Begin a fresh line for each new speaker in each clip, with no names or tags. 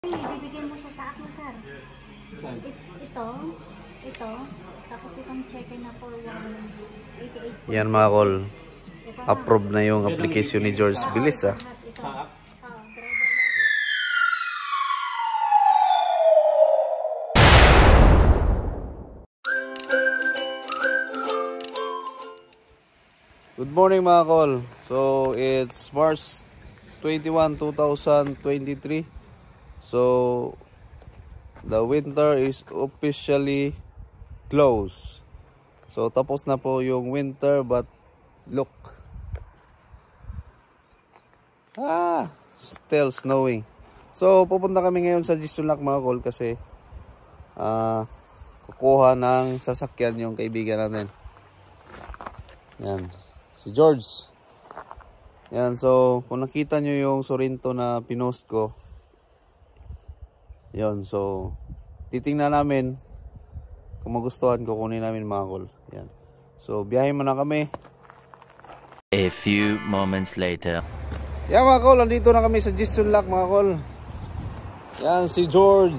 Bibigyan mo sa akin, sir. Ito, tapos itong checker na for 188.
Yan mga kol. Approve na yung application ni George. Bilis ah. Good morning mga kol. So it's March 21, 2023. So the winter is officially closed. So tapos na po yung winter, but look. Still snowing. So pupunta kami ngayon sa Jisunlak mga kol kasi kukuha ng sasakyan yung kaibigan natin. Yan, si George. Yan, so kung nakita nyo yung Sorento na pinost ko, yan, so titingnan namin kung magustuhan ko, kunin namin mga kol. Yan, so biyahe muna kami.
A few moments later.
Yan mga kol, nandito na kami sa Jisunlak mga kol. Yan si George.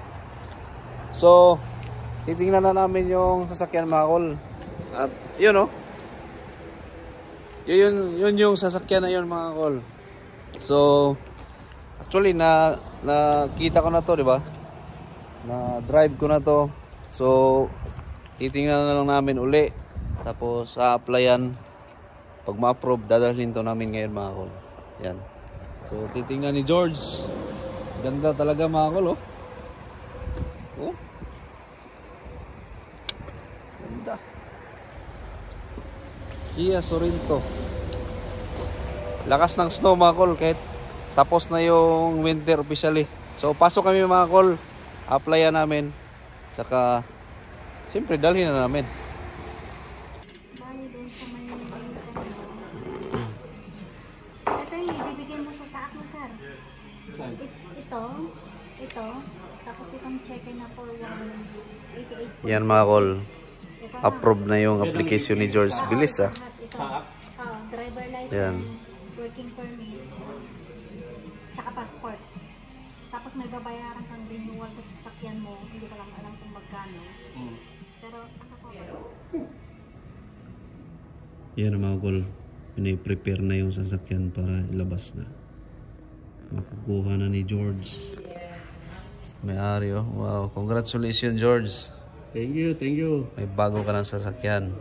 So titingnan na namin yung sasakyan mga kol. At yun oh, yun yung sasakyan na yun mga kol. So actually nakita ko na to, di ba? Na drive ko na to. So titingnan na lang namin uli. Tapos applyan. Pag ma-approve, dadalhin to namin ngayon mga kol. Yan. So titingnan ni George. Ganda talaga mga kol oh. Oh. Ganda. Kia Sorento. Lakas ng snow mga kol, kahit tapos na yung winter officially. So pasok kami mga kol, applyan namin. Tsaka siyempre dalhin na namin.
Bali doon sa may ito yung ibibigay mo sa akin, sir. Ito, tapos itong checker na for 188.
Yan mga kol, approve na yung application ni George. Bilis ah.
Driver license,
yan.
Working permit, tsaka passport. Tapos may babayaran kang renewal sa sasakyan mo. Hindi ko lang alam kung magkano. Pero ano ko ba?
Yan mga kol, piniprepare na yung sasakyan para ilabas na. Makukuha na ni George. May-ari oh. Wow, congratulations George.
Thank you, thank you.
May bago ka ng sasakyan.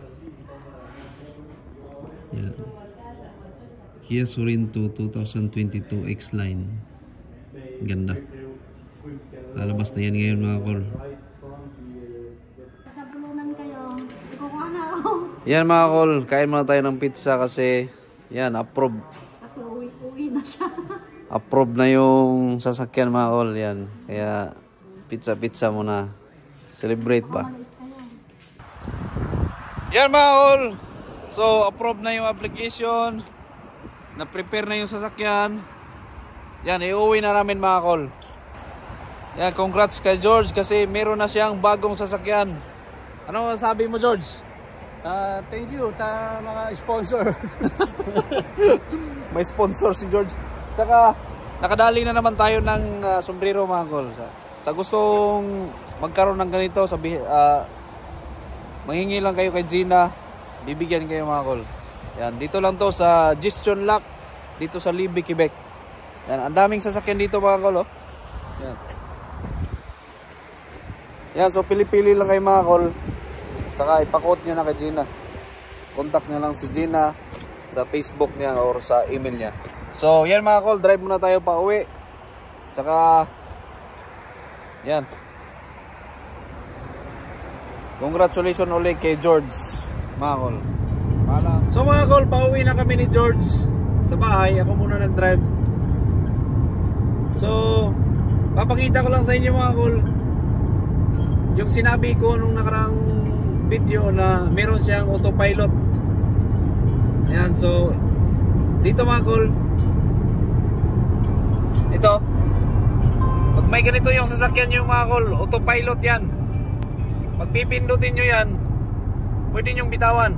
Yan. Kia Sorento 2022 X-Line. Ganda. Lalabas na yan ngayon mga kol.
Nagabulunan kayo. Ikukuha na ako.
Yan mga kol, kain muna tayo ng pizza kasi yan, approve.
Kasi uwi na siya.
Approve na yung sasakyan mga kol. Yan. Kaya pizza muna. Celebrate ba? Yan mga kol. So approve na yung application. Na-prepare na yung sasakyan. Yan, iuwi na namin mga kol. Yan, congrats kay George kasi meron na siyang bagong sasakyan. Ano sabi mo George?
Thank you sa mga sponsor.
May sponsor si George. Tsaka nakadali na naman tayo ng sombrero mga kol. Sa gustong magkaroon ng ganito, manghingi lang kayo kay Gina, bibigyan kayo mga kol. Yan, dito lang to sa Jisunlak, dito sa Libby, Quebec. Yan, ang daming sasakyan dito mga kol oh. Yan. Yan, so pili-pili lang kayo mga kol. Tsaka ipakot nyo na kay Gina. Contact nyo lang si Gina sa Facebook niya or sa email niya. So yan mga kol, drive muna tayo pa uwi. Tsaka yan, congratulations ulit kay George mga kol. So mga kol, pauwi na kami ni George sa bahay. Ako muna nag-drive. So papakita ko lang sa inyo mga kol yung sinabi ko nung nakarang video na meron siyang autopilot. Ayan, so dito mga kol, ito, pag may ganito yung sasakyan yung mga kol, autopilot yan. Pag pipindutin nyo yan, pwede nyong bitawan.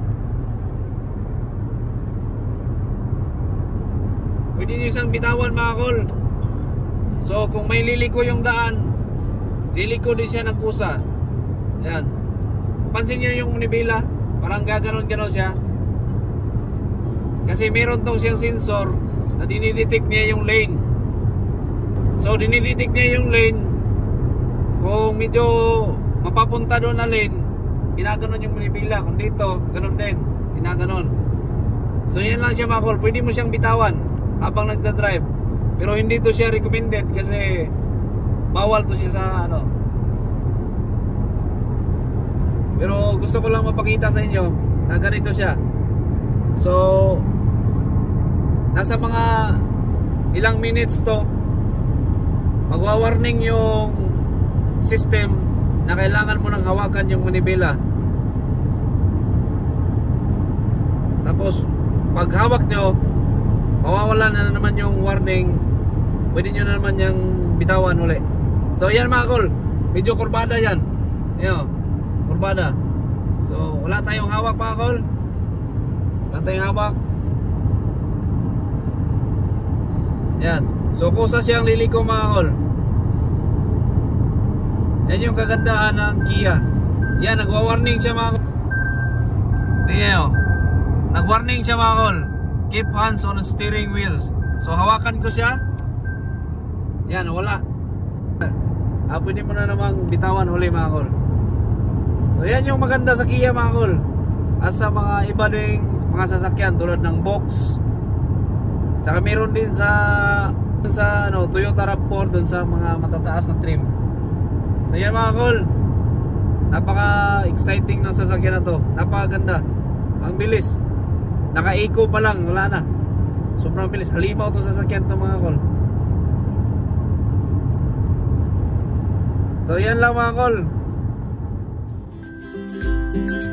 Pwede nyo isang bitawan mga kol. So So kung may liliko yung daan, liliko din siya ng kusa. Yan. Pansin nyo yung manibela, parang gaganon-ganon siya. Kasi meron tong siyang sensor na dinidetect niya yung lane. So dinidetect niya yung lane. Kung medyo mapapunta doon na lane, ginaganon yung manibela. Kung dito, ganon din, ginaganon. So yan lang siya mga kol. Pwede mo siyang bitawan habang nagda-drive. Pero hindi to siya recommended kasi bawal to siya sa ano. Pero gusto ko lang mapakita sa inyo na ganito siya. So nasa mga ilang minutes to, magwa-warning yung system na kailangan mo nang hawakan yung manibela. Tapos pag hawak nyo, mawawala na naman yung warning. Pwede nyo na naman yung bitawan uli. So yan mga kol, medyo kurbada yan. Ayan, kurbada. So wala tayong hawak mga kol. Wala tayong hawak. Yan. So kusa siyang liliko mga kol. Yan yung kagandahan ng Kia. Yan, nagwa-warning siya mga kol. Tingnan nyo, nag-warning siya mga kol. Keep hands on the steering wheels. So hawakan ko siya. Yan, wala. Pwede mo na namang bitawan uli mga kol. So yan yung maganda sa Kia mga kol. At sa mga iba ding mga sasakyan tulad ng Box. Saka meron din sa ano, Toyota RAV4 dun sa mga matataas na trim. So yan mga kol, napaka-exciting ng sasakyan na to. Napakaganda. Ang bilis. Naka-eco pa lang, wala na. Sobrang bilis. Halimaw itong sasakyan to mga kol. So yan lang mga kol.